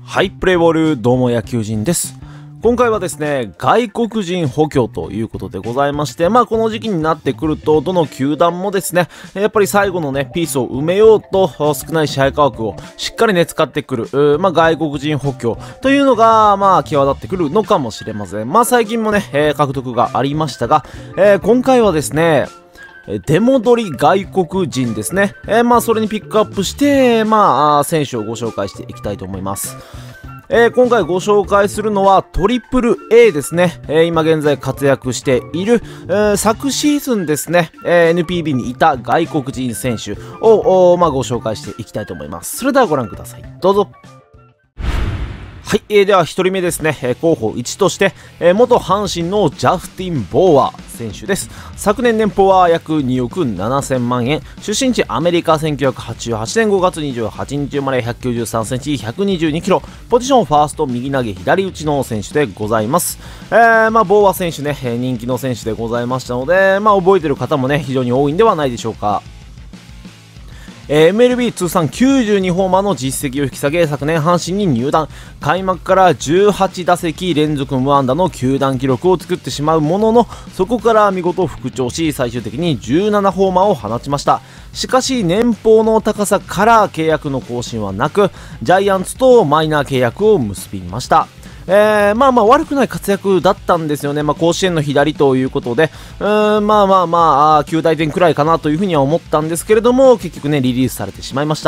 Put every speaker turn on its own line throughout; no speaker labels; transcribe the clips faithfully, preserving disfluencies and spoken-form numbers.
はい、プレイボール、どうも野球人です。今回はですね、外国人補強ということでございまして、まあこの時期になってくると、どの球団もですね、やっぱり最後のね、ピースを埋めようと、少ない支配価格をしっかりね、使ってくる、まあ外国人補強というのが、まあ際立ってくるのかもしれません。まあ最近もね、えー、獲得がありましたが、えー、今回はですね、出戻り外国人ですね。えー、まあ、それにピックアップして、まあ、選手をご紹介していきたいと思います。えー、今回ご紹介するのはトリプル A ですね。えー、今現在活躍している、えー、昨シーズンですね、えー、エヌピービー にいた外国人選手を、まあ、ご紹介していきたいと思います。それではご覧ください。どうぞ。はい、えー、ではひとりめですね、えー、候補いちとして、えー、元阪神のジャスティン・ボーア選手です。昨年年俸は約におくななせんまんえん、出身地アメリカ、せんきゅうひゃくはちじゅうはちねんごがつにじゅうはちにち生まれ、ひゃくきゅうじゅうさんセンチ、ひゃくにじゅうにキロ、ポジションファースト、右投げ左打ちの選手でございます。えー、まあボーア選手ね、えー、人気の選手でございましたので、まあ覚えている方もね、非常に多いんではないでしょうか。エムエルビー 通算きゅうじゅうにホーマーの実績を引き下げ、昨年阪神に入団。開幕からじゅうはちだせき連続無安打の球団記録を作ってしまうものの、そこから見事復調し、最終的にじゅうななホーマーを放ちました。しかし年俸の高さから契約の更新はなく、ジャイアンツとマイナー契約を結びました。えー、まあまあ悪くない活躍だったんですよね。まあ甲子園の左ということで、うーん、まあまあまあ、きゅうだいてんくらいかなというふうには思ったんですけれども、結局ね、リリースされてしまいました。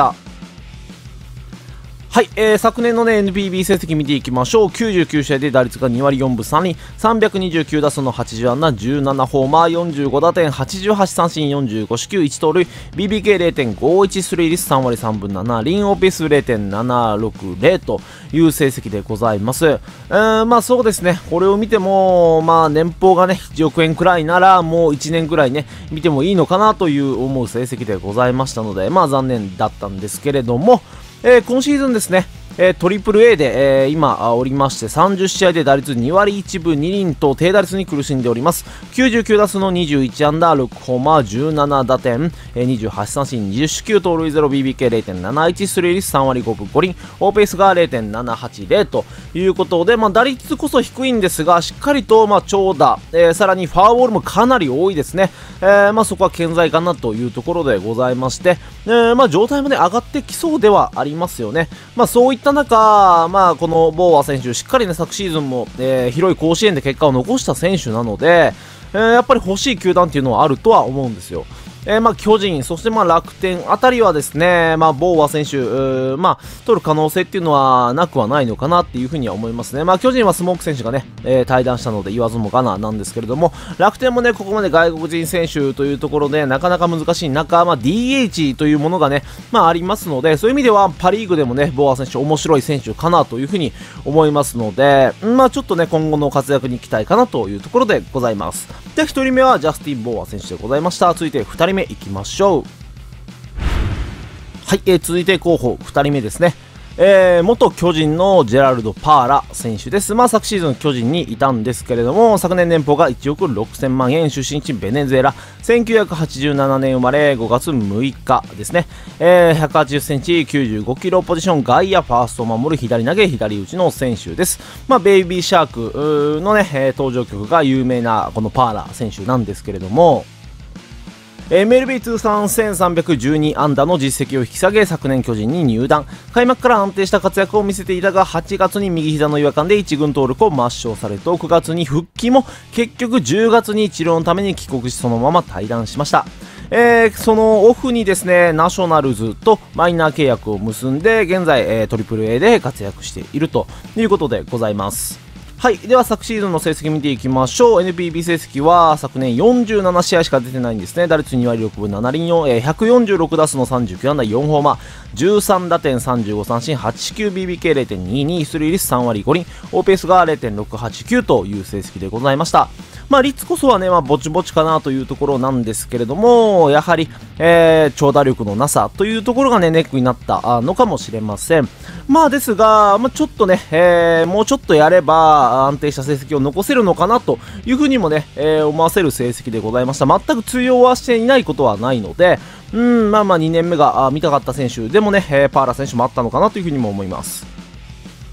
はい、えー、昨年のね、エヌピービー 成績見ていきましょう。きゅうじゅうきゅうしあいで打率がにわりよんぶさんりん、さんびゃくにじゅうきゅうだすのはちじゅうあんだ、じゅうななホーマー、よんじゅうごだてん、はちじゅうはちさんしん、よんじゅうごしきゅう、いちとうるい、ビービーケーれいてんごいち、出塁率さんわりさんぶななりん、オーピーエス れいてんななろくぜろ という成績でございます。えー、まあそうですね、これを見ても、まあ年俸がね、いちおくえんくらいなら、もういちねんくらいね、見てもいいのかなという思う成績でございましたので、まあ残念だったんですけれども、えー、今シーズンですね、えー、トリプル A で、えー、今おりましてさんじゅっしあいで打率にわりいちぶにりんと低打率に苦しんでおります。きゅうじゅうきゅうだすのにじゅういちあんだ、ろくホーマー、じゅうななだてん、えー、にじゅうはちさんしん、にじゅっしきゅう、盗塁ゼロ、ビービーケーれいてんなないち、出塁率さんわりごぶごりん、オーペースが れいてんななはちぜろ ということで、まあ、打率こそ低いんですが、しっかりと、まあ、長打、えー、さらにフォアボールもかなり多いですね。えー、まあ、そこは健在かなというところでございまして、えー、まあ、状態もね、上がってきそうではありますよね。まあ、そういった中、まあ、このボーア選手、しっかりね、昨シーズンも、えー、広い甲子園で結果を残した選手なので、えー、やっぱり欲しい球団っていうのはあるとは思うんですよ。えー、まあ巨人、そしてまあ楽天あたりはですね、まあボーア選手、まあ取る可能性っていうのはなくはないのかなっていうふうには思いますね。まあ巨人はスモーク選手がね、えー、退団したので言わずもがななんですけれども、楽天もね、ここまで外国人選手というところでなかなか難しい中、まあ ディーエイチ というものがね、まあありますので、そういう意味ではパリーグでもね、ボーア選手面白い選手かなというふうに思いますので、まあちょっとね、今後の活躍に期待かなというところでございます。ではひとりめはジャスティン・ボーア選手でございました。続いてふたりめいきましょう。はい、えー、続いて候補ふたりめですね。えー、元巨人のジェラルド・パーラ選手です。まあ昨シーズン巨人にいたんですけれども、昨年年俸がいちおくろくせんまんえん、出身地ベネズエラ、せんきゅうひゃくはちじゅうななねん生まれ、ごがつむいかですね。えー、ひゃくはちじゅっセンチ、きゅうじゅうごキロ、ポジション外野、ファーストを守る左投げ左打ちの選手です。まあベイビーシャークのね、えー、登場曲が有名なこのパーラ選手なんですけれども、エムエルビー 通算せんさんびゃくじゅうにあんだの実績を引き下げ、昨年巨人に入団。開幕から安定した活躍を見せていたが、はちがつに右膝の違和感でいちぐん登録を抹消されと、くがつに復帰も結局じゅうがつに治療のために帰国し、そのまま退団しました。えー、そのオフにですね、ナショナルズとマイナー契約を結んで、現在、えー、トリプル A で活躍しているということでございます。はい。では、昨シーズンの成績見ていきましょう。エヌピービー 成績は、昨年よんじゅうななしあいしか出てないんですね。打率にわりろくぶななりんよん、えー、ひゃくよんじゅうろくだすのさんじゅうきゅうあんだ、よんホーマー、じゅうさんだてん、さんじゅうごさんしん、はちしきゅう、ビービーケーれいてんにに、出塁率さんわりごりん、オーペースが れいてんろくはちきゅう という成績でございました。まあ、率こそはね、まあ、ぼちぼちかなというところなんですけれども、やはり、えー、長打力のなさというところがね、ネックになったのかもしれません。まあ、ですが、まあ、ちょっとね、えー、もうちょっとやれば安定した成績を残せるのかなというふうにもね、えー、思わせる成績でございました。全く通用はしていないことはないので、うん、まあまあにねんめが見たかった選手でもね、えー、パーラ選手もあったのかなというふうにも思います。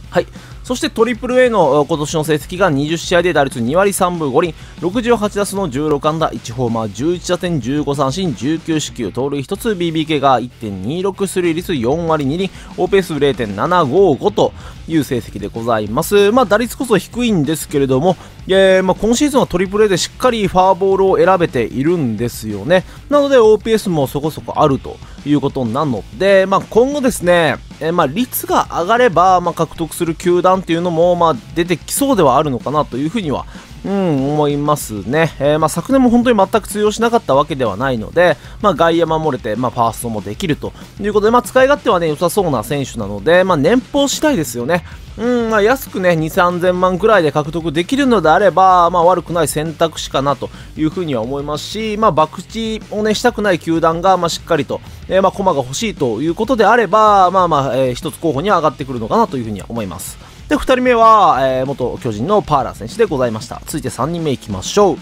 はい。そしてトリプル A の今年の成績がにじゅっしあいで打率にわりさんぶごりん、ろくじゅうはちだすのじゅうろくあんだ、いちホーマー、じゅういちだてん、じゅうごさんしん、じゅうきゅうしきゅう、盗塁ひとつ、ビービーケー が いってんにろく、出塁率よんわりにりん、オーピーエス れいてんななごご という成績でございます。まあ打率こそ低いんですけれども、えー、まあ今シーズンはトリプル A でしっかりファーボールを選べているんですよね。なので オーピーエス もそこそこあるということなので、まあ今後ですね、えー、まあ率が上がれば、まあ、獲得する球団っていうのも、まあ、出てきそうではあるのかなというふうには、うん、思いますね。えーまあ、昨年も本当に全く通用しなかったわけではないので、まあ、外野守れて、まあ、ファーストもできるということで、まあ、使い勝手はね、良さそうな選手なので、まあ、年俸次第ですよね。うん、まあ、安くね、に、さんぜんまんくらいで獲得できるのであれば、まあ、悪くない選択肢かなというふうには思いますし、まあ、博打をね、したくない球団が、まあ、しっかりと、えー、まあ、駒が欲しいということであれば、まあまあ、えー、一つ候補には上がってくるのかなというふうには思います。で、ふたりめは、えー、元巨人のパーラー選手でございました。続いてさんにんめいきましょう。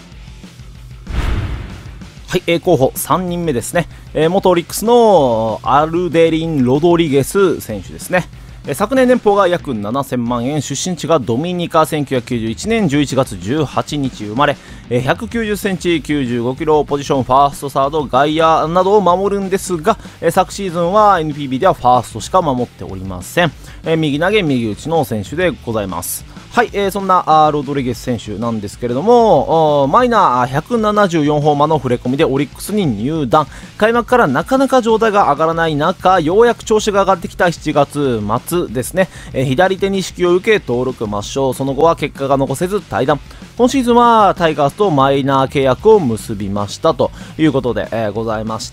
はい、A 候補さんにんめですね。えー、元オリックスのアルデリン・ロドリゲス選手ですね。昨年年俸が約ななせんまんえん、出身地がドミニカ、せんきゅうひゃくきゅうじゅういちねんじゅういちがつじゅうはちにち生まれ、ひゃくきゅうじゅっセンチ、きゅうじゅうごキロ、ポジションファースト、サード、外野などを守るんですが、昨シーズンは エヌピービー ではファーストしか守っておりません。右投げ右打ちの選手でございます。はい、えー、そんなあロドリゲス選手なんですけれども、マイナーひゃくななじゅうよんホーマーの触れ込みでオリックスに入団。開幕からなかなか状態が上がらない中、ようやく調子が上がってきたしちがつまつですね、えー、左手に指揮を受け登録抹消。その後は結果が残せず退団。今シーズンはタイガースとマイナー契約を結びましたということで、えー、ございまして、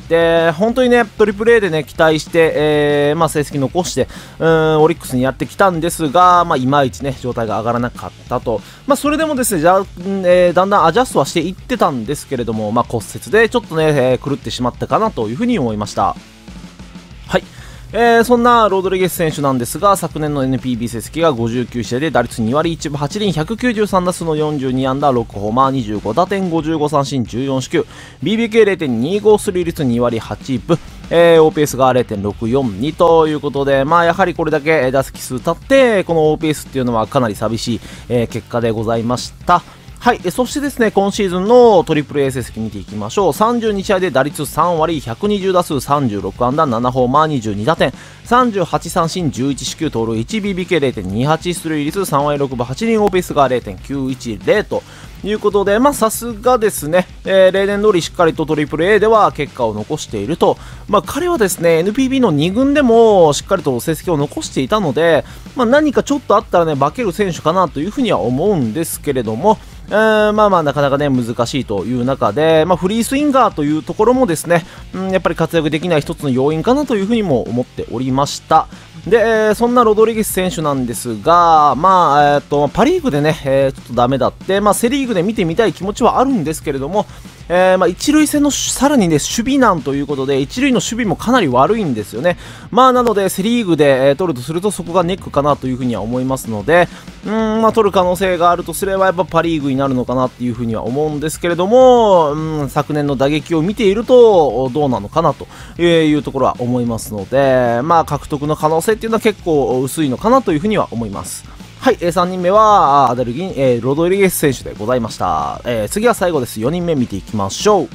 本当にね、トリプル A でね、期待して、えーまあ、成績残して、うーん、オリックスにやってきたんですが、まあ、いまいちね、状態が上がらなかったと。まあ、それでもですね、じゃあ、えー、だんだんアジャストはしていってたんですけれども、まあ、骨折でちょっとね、えー、狂ってしまったかなというふうに思いました。はい。えー、そんなロドリゲス選手なんですが、昨年の エヌピービー 成績がごじゅうきゅうしあいで打率にわりいちぶはちりん、ひゃくきゅうじゅうさんだすのよんじゅうにあんだ、ろくホーマー、にじゅうごだてん、ごじゅうごさんしん、じゅうよんしきゅう、ビービーケーれいてんにご、出塁率にわりはちぶ、えー、オーピーエス が れいてんろくよんに ということで、まあやはりこれだけ打席数経って、この オーピーエス っていうのはかなり寂しい、えー、結果でございました。はい。そしてですね、今シーズンのトリプル A 成績見ていきましょう。さんじゅうにしあいで打率さんわり、ひゃくにじゅうだす、さんじゅうろくあんだ、ななホーマー、にじゅうにだてん、さんじゅうはちさんしん、じゅういちしきゅう、盗塁いち、ビービーケーれいてんにはち、出塁率さんわりろくぶはちりん、オーピーエス が れいてんきゅういちゼロ ということで、まあさすがですね、えー、例年通りしっかりとトリプル A では結果を残していると。まあ彼はですね、エヌピービー のにぐんでもしっかりと成績を残していたので、まあ何かちょっとあったらね、化ける選手かなというふうには思うんですけれども、えー、まあまあなかなかね難しいという中で、まあ、フリースインガーというところもですね、うん、やっぱり活躍できない一つの要因かなというふうにも思っておりました。で、えー、そんなロドリゲス選手なんですが、まあ、えー、っと、パリーグでね、えー、ちょっとダメだって、まあ、セリーグで見てみたい気持ちはあるんですけれども、えー、まあ、一塁線のさらにね、守備難ということで、一塁の守備もかなり悪いんですよね。まあ、なので、セリーグで、えー、取るとすると、そこがネックかなというふうには思いますので、うーん、まあ、取る可能性があるとすれば、やっぱパリーグになるのかなっていうふうには思うんですけれども、うん、昨年の打撃を見ていると、どうなのかなというところは思いますので、まあ、獲得の可能性っていうのは結構薄いのかなというふうには思います。はい、えー、さんにんめはアデルギン、えー、ロドリゲス選手でございました。えー、次は最後です。よにんめ見ていきましょう。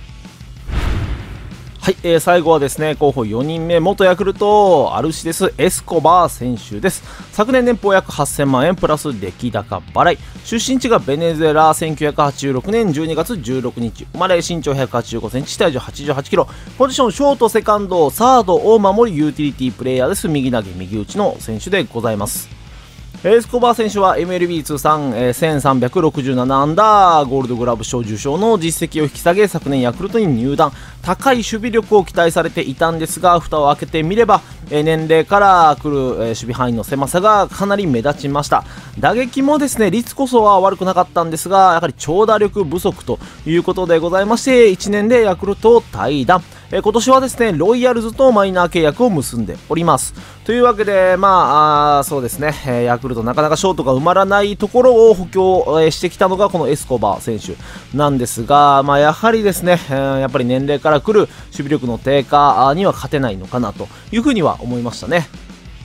はい、えー、最後はですね、候補よにんめ、元ヤクルト、アルシデス・エスコバー選手です。昨年年俸約はっせんまんえんプラス出来高払い。出身地がベネズエラ、せんきゅうひゃくはちじゅうろくねんじゅうにがつじゅうろくにち生まれ、身長ひゃくはちじゅうごセンチ、体重はちじゅうはちキロ、ポジションショート、セカンド、サードを守りユーティリティプレイヤーです。右投げ右打ちの選手でございます。エスコバー選手は エムエルビー 通算、えー、せんさんびゃくろくじゅうななアンダー、ゴールドグラブ賞受賞の実績を引き下げ、昨年ヤクルトに入団。高い守備力を期待されていたんですが、蓋を開けてみれば、えー、年齢から来る、えー、守備範囲の狭さがかなり目立ちました。打撃もですね、率こそは悪くなかったんですが、やはり長打力不足ということでございまして、いちねんでヤクルトを退団。えー、今年はですね、ロイヤルズとマイナー契約を結んでおります。というわけで、まあ、あそうですね、えー、ヤクルトなかなかショートが埋まらないところを補強、えー、してきたのがこのエスコバー選手なんですが、まあ、やはりですね、えー、やっぱり年齢から来る守備力の低下には勝てないのかなというふうには思いましたね。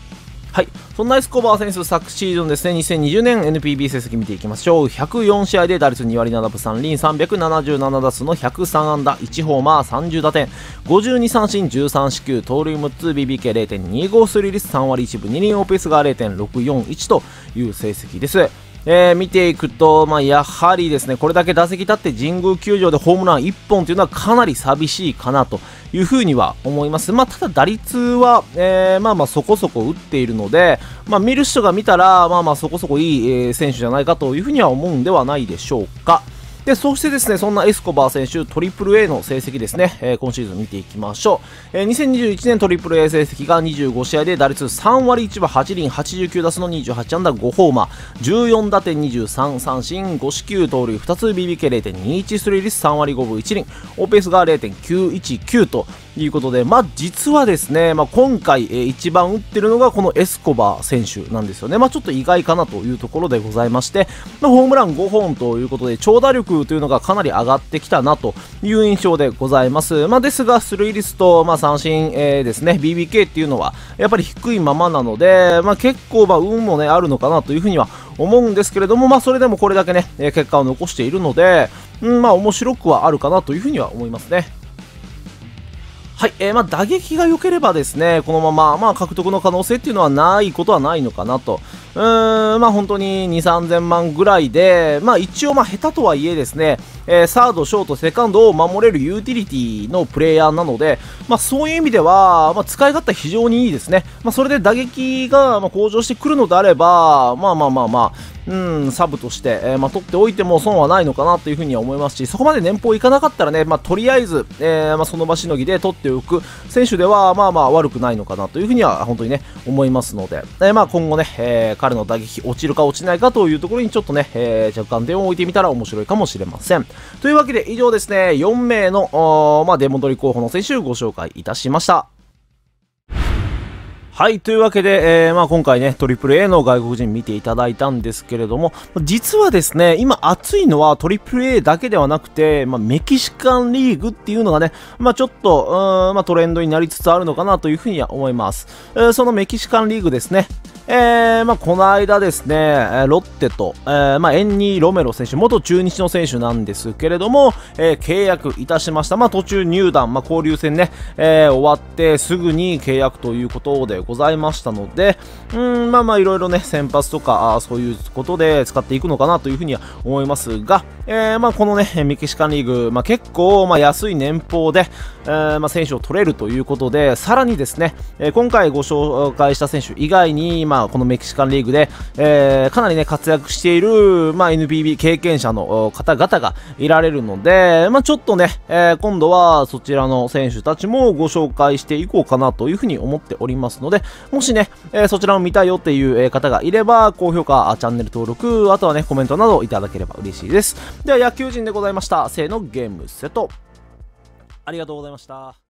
はい。そんなエスコバー選手、昨シーズンですね、にせんにじゅうねん エヌピービー 成績見ていきましょう。ひゃくよん試合で打率に割ななぶさん厘、さんびゃくななじゅうなな打数のひゃくさん安打、いちホーマー、さんじゅう打点、ごじゅうに三振、じゅうさん四球、盗塁むっつ、ビービーケーれいてんにご、出塁率さん割いちぶに厘、オーペースが れいてんろくよんいち という成績です。えー、見ていくと、まあ、やはりですね、これだけ打席立って神宮球場でホームランいっぽんというのはかなり寂しいかなというふうには思います。まあ、ただ打率は、えー、まあまあそこそこ打っているので、まあ、見る人が見たら、まあまあそこそこいい、えー、選手じゃないかというふうには思うんではないでしょうか。で、そしてですね、そんなエスコバー選手、トリプル A の成績ですね、えー、今シーズン見ていきましょう。えー、にせんにじゅういちねんトリプル A 成績がにじゅうご試合で打率さん割いちぶはち厘、はちじゅうきゅう打数のにじゅうはち安打ごホーマー、じゅうよん打点にじゅうさん三振、ご四球盗塁ふたつ、ビービーケーれいてんにいち、出塁率さん割ごぶいち厘、オーペースが れいてんきゅういちきゅう ということで、まあ実はですね、まあ、今回、えー、一番打ってるのがこのエスコバー選手なんですよね。まあちょっと意外かなというところでございまして、まあ、ホームランごほんということで、長打力というのがかなり上がってきたなという印象でございます。まあ、ですが、出塁率と、まあ、三振、えー、ですね、ビービーケー っていうのは、やっぱり低いままなので、まあ、結構、まあ、運もね、あるのかなというふうには思うんですけれども、まあ、それでもこれだけね、結果を残しているので、うん、まあ、面白くはあるかなというふうには思いますね。はい、えー、まあ打撃が良ければですね、このまま、まあ、獲得の可能性っていうのはないことはないのかなと。うーん、まあ本当にに、さんぜんまんぐらいで、まあ一応まあ下手とはいえですね、えー、サード、ショート、セカンドを守れるユーティリティのプレイヤーなので、まあそういう意味では、まあ使い勝手は非常にいいですね。まあそれで打撃がまあ向上してくるのであれば、まあまあまあまあ、うん、サブとして、えーまあ、取っておいても損はないのかなというふうには思いますし、そこまで年俸いかなかったらね、まあ、とりあえず、えーまあ、その場しのぎで取っておく選手では、まあまあ悪くないのかなというふうには本当にね、思いますので、えーまあ、今後ね、えー、彼の打撃落ちるか落ちないかというところにちょっとね、えー、若干点を置いてみたら面白いかもしれません。というわけで以上ですね、よん名の、まあ、デモ取り候補の選手をご紹介いたしました。はい。というわけで、えー、まあ今回ね、トリプル A の外国人見ていただいたんですけれども、実はですね、今熱いのはトリプル A だけではなくて、まあメキシカンリーグっていうのがね、まあちょっと、うーん、まあトレンドになりつつあるのかなというふうには思います。えー、そのメキシカンリーグですね。えー、まあこの間ですね、ロッテと、えー、まあエンニー・ロメロ選手、元中日の選手なんですけれども、えー、契約いたしました。まあ途中入団、まあ交流戦ね、えー、終わってすぐに契約ということでございましたので、うん、まあまあいろいろね、先発とか、あそういうことで使っていくのかなというふうには思いますが、えー、まあこのね、メキシカンリーグ、まあ結構、まあ安い年俸で、えー、まあ選手を取れるということで、さらにですね、えー、今回ご紹介した選手以外に、まあこのメキシカンリーグで、えー、かなりね、活躍している、まあ エヌピービー 経験者の方々がいられるので、まあちょっとね、えー、今度はそちらの選手たちもご紹介していこうかなというふうに思っておりますので、もしね、えー、そちらを見たいよっていう方がいれば、高評価、チャンネル登録、あとはね、コメントなどいただければ嬉しいです。では、野球人でございました。せーの、ゲームセット。ありがとうございました。